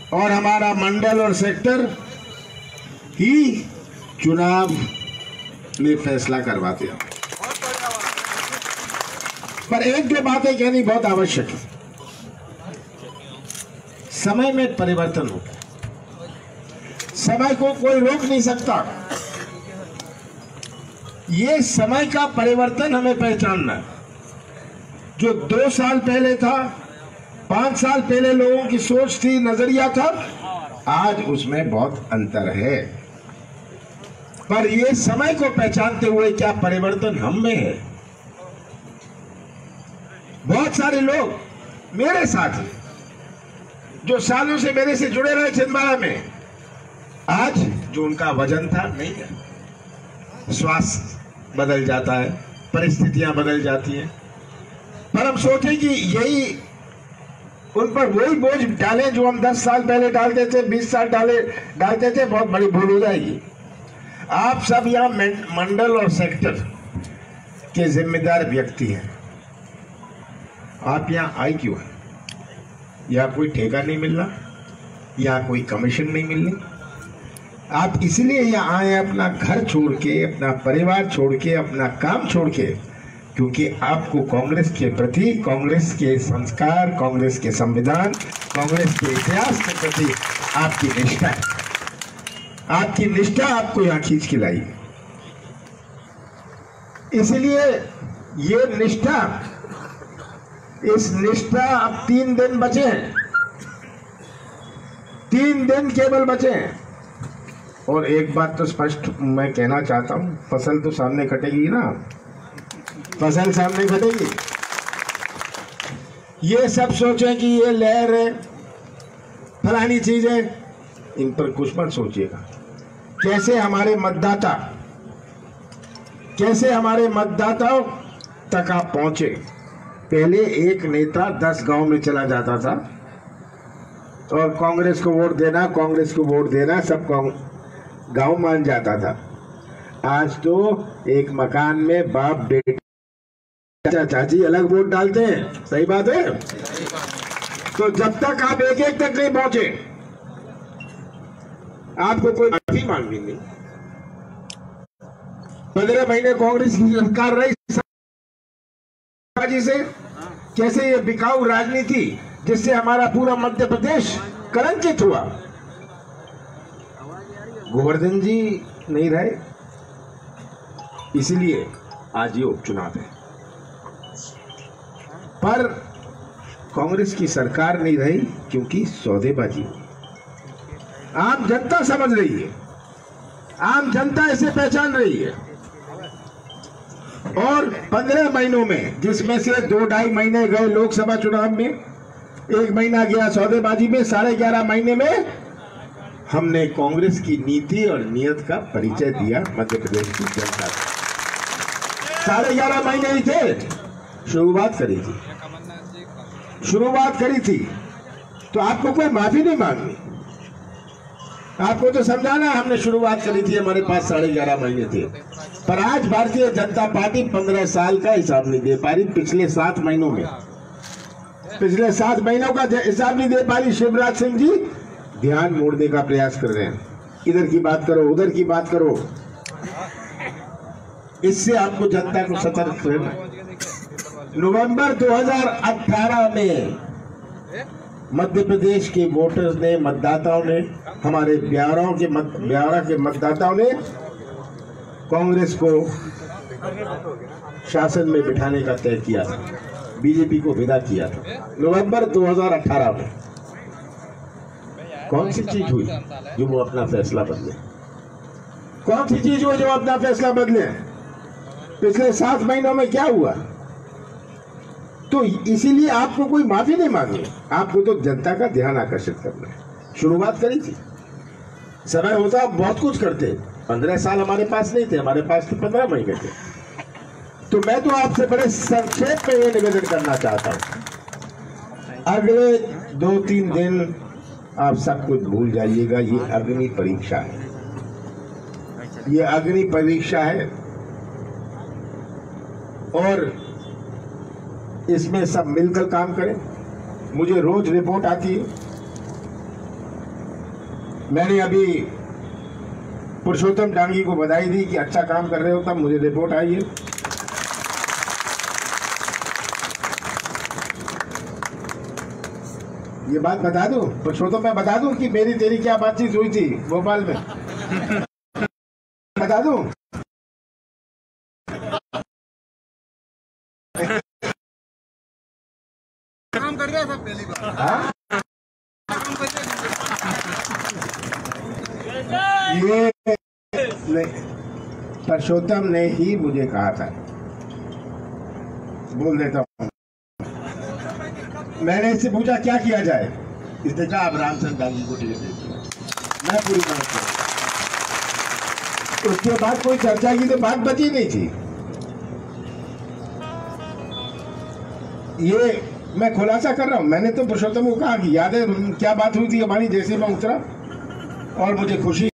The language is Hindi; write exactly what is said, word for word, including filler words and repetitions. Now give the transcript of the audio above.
और हमारा मंडल और सेक्टर ही चुनाव में फैसला करवाते हैं। पर एक दो बातें कहनी बहुत आवश्यक है। समय में परिवर्तन हो, समय को कोई रोक नहीं सकता। ये समय का परिवर्तन हमें पहचानना है। जो दो साल पहले था, पांच साल पहले लोगों की सोच थी, नजरिया था, आज उसमें बहुत अंतर है। पर ये समय को पहचानते हुए क्या परिवर्तन हम में है? बहुत सारे लोग मेरे साथ हैं जो सालों से मेरे से जुड़े रहे छिंदवाड़ा में, आज जो उनका वजन था नहीं है। स्वास्थ्य बदल जाता है, परिस्थितियां बदल जाती हैं, पर हम सोचें कि यही उन पर वही बोझ डालें जो हम दस साल पहले डालते थे, बीस साल डाले डालते थे, बहुत बड़ी भूल हो जाएगी। आप सब यहाँ मंडल और सेक्टर के जिम्मेदार व्यक्ति हैं। आप यहाँ आए क्यों हैं? यहाँ कोई ठेका नहीं मिलना, यहाँ कोई कमीशन नहीं मिलनी। आप इसलिए यहाँ आए अपना घर छोड़ के, अपना परिवार छोड़ के, अपना काम छोड़ के, क्योंकि आपको कांग्रेस के प्रति, कांग्रेस के संस्कार, कांग्रेस के संविधान, कांग्रेस के इतिहास के प्रति आपकी निष्ठा है। आपकी निष्ठा आपको यहाँ खींच के लाई। इसलिए ये निष्ठा, इस निष्ठा, अब तीन दिन बचे हैं, तीन दिन केवल बचे हैं। और एक बात तो स्पष्ट मैं कहना चाहता हूं, फसल तो सामने कटेगी ना, फसल सामने कटेगी। ये सब सोचें कि ये लहर है, फलानी चीज है, इन पर कुछ मत सोचिएगा। कैसे हमारे मतदाता, कैसे हमारे मतदाताओं तक आप पहुंचे। पहले एक नेता दस गांव में चला जाता था और कांग्रेस को वोट देना, कांग्रेस को वोट देना, सब गांव मान जाता था। आज तो एक मकान में बाप बेटा चाची अलग वोट डालते हैं। सही बात है। तो जब तक आप एक एक तक नहीं पहुंचे, आपको कोई माफी मांगनी नहीं। पंद्रह महीने कांग्रेस की सरकार रही से, कैसे ये बिकाऊ राजनीति जिससे हमारा पूरा मध्य प्रदेश कलंकित हुआ। गोवर्धन जी नहीं रहे, इसलिए आज ये उपचुनाव है। पर कांग्रेस की सरकार नहीं रही क्योंकि सौदेबाजी हुई। आम जनता समझ रही है, आम जनता इसे पहचान रही है। और पंद्रह महीनों में, जिसमें से दो ढाई महीने गए लोकसभा चुनाव में, एक महीना गया सौदेबाजी में, साढ़े ग्यारह महीने में हमने कांग्रेस की नीति और नियत का परिचय दिया मध्य प्रदेश की जनता को। साढ़े ग्यारह महीने ही थे, शुरुआत करी थी, शुरुआत करी थी। तो आपको कोई माफी नहीं मांगनी, आपको तो समझाना हमने शुरुआत करी थी, हमारे पास साढ़े ग्यारह महीने थे। पर आज भारतीय जनता पार्टी पंद्रह साल का हिसाब नहीं दे पा रही। पिछले सात महीनों में पिछले सात महीनों का हिसाब नहीं दे पा रही। शिवराज सिंह जी ध्यान मोड़ने का प्रयास कर रहे हैं, इधर की बात करो, उधर की बात करो। इससे आपको जनता को सतर्क रहना। नवंबर दो हज़ार अठारह में मध्य प्रदेश के वोटर्स ने, मतदाताओं ने, हमारे ब्यावरा के मत ब्यावरा के मतदाताओं ने कांग्रेस को शासन में बिठाने का तय किया था, बीजेपी को विदा किया था। नवंबर दो हज़ार अठारह में कौन सी चीज हुई जो वो अपना फैसला बदले? कौन सी चीज हुई जो अपना फैसला बदले? पिछले सात महीनों में क्या हुआ? तो इसीलिए आपको कोई माफी नहीं मांगनी, आपको तो जनता का ध्यान आकर्षित करना है। शुरुआत करी थी, समय होता बहुत कुछ करते। पंद्रह साल हमारे पास नहीं थे, हमारे पास तो पंद्रह महीने थे। तो मैं तो आपसे बड़े संक्षेप में ये निवेदन करना चाहता हूं, अगले दो तीन दिन आप सब कुछ भूल जाइएगा। ये अग्नि परीक्षा है, ये अग्नि परीक्षा है और इसमें सब मिलकर काम करें। मुझे रोज रिपोर्ट आती है मैंने अभी पुरुषोत्तम डांगी को बधाई दी कि अच्छा काम कर रहे हो, तब मुझे रिपोर्ट आई है। ये बात बता दूं पुरुषोत्तम, मैं बता दूं कि मेरी तेरी क्या बातचीत हुई थी भोपाल में? बता दूं? काम कर रहा था पहली बार। हाँ? ये पुरुषोत्तम ने ही मुझे कहा था। बोल देता हूँ, मैंने इससे पूछा क्या किया जाए, इसने कहा अब रामचंद्र डांगी को टिकट दे दिया। मैं पूरी बात कर, उसके बाद कोई चर्चा की तो बात बची नहीं थी। ये मैं खुलासा कर रहा हूं। मैंने तो पुरुषोत्तम को कहा कि याद है क्या बात हुई थी हमारी जैसे मैं उतरा, और मुझे खुशी